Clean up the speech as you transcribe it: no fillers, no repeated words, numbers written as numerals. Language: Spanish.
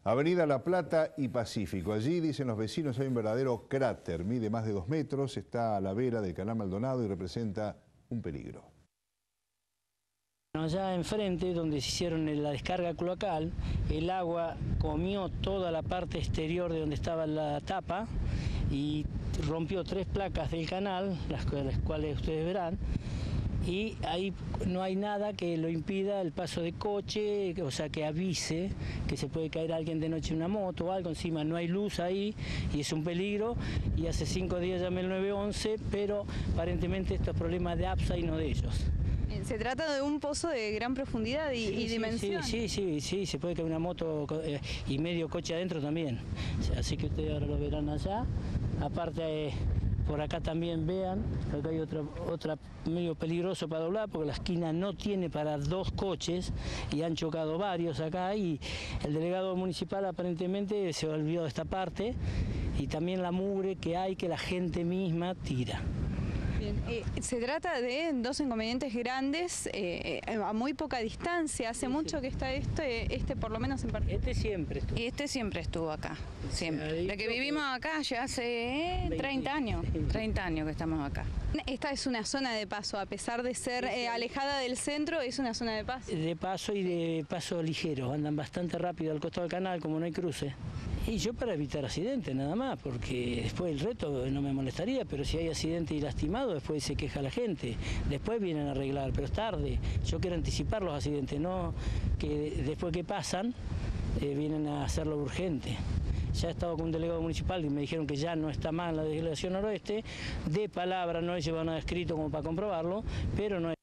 Avenida La Plata y Pacífico. Allí, dicen los vecinos, hay un verdadero cráter. Mide más de 2 metros, está a la vera del canal Maldonado y representa un peligro. Allá enfrente, donde se hicieron la descarga cloacal, el agua comió toda la parte exterior de donde estaba la tapa y rompió 3 placas del canal, las cuales ustedes verán, y ahí no hay nada que lo impida el paso de coche, o sea, que avise que se puede caer alguien de noche en una moto o algo. Encima no hay luz ahí y es un peligro, y hace 5 días llamé al 911, pero aparentemente esto es problema de APSA y no de ellos. Se trata de un pozo de gran profundidad y dimensión. Sí, se puede caer una moto y medio coche adentro también. Así que ustedes ahora lo verán allá. Aparte, por acá también vean, acá hay otra medio peligroso para doblar, porque la esquina no tiene para 2 coches y han chocado varios acá, y el delegado municipal aparentemente se olvidó de esta parte, y también la mugre que hay, que la gente misma tira. Bien. Se trata de 2 inconvenientes grandes a muy poca distancia. Hace mucho que está este por lo menos en particular. Este siempre estuvo acá, siempre. La que vivimos acá ya hace 30 años, 30 años que estamos acá. Esta es una zona de paso, a pesar de ser alejada del centro, es una zona de paso. De paso y de paso ligero, andan bastante rápido al costado del canal, como no hay cruce. Y yo para evitar accidentes nada más, porque después el resto no me molestaría, pero si hay accidente y lastimado, después se queja la gente. Después vienen a arreglar, pero es tarde. Yo quiero anticipar los accidentes, no que después que pasan, vienen a hacerlo urgente. Ya he estado con un delegado municipal y me dijeron que ya no está mal la delegación noroeste. De palabra, no he llevado nada escrito como para comprobarlo, pero no